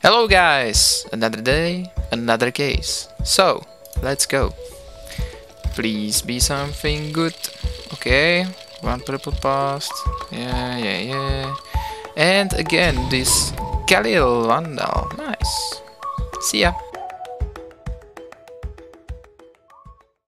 Hello guys! Another day, another case. So, let's go. Please be something good. Okay, one purple past. Yeah. And again, this Khalil Vandal. Nice. See ya.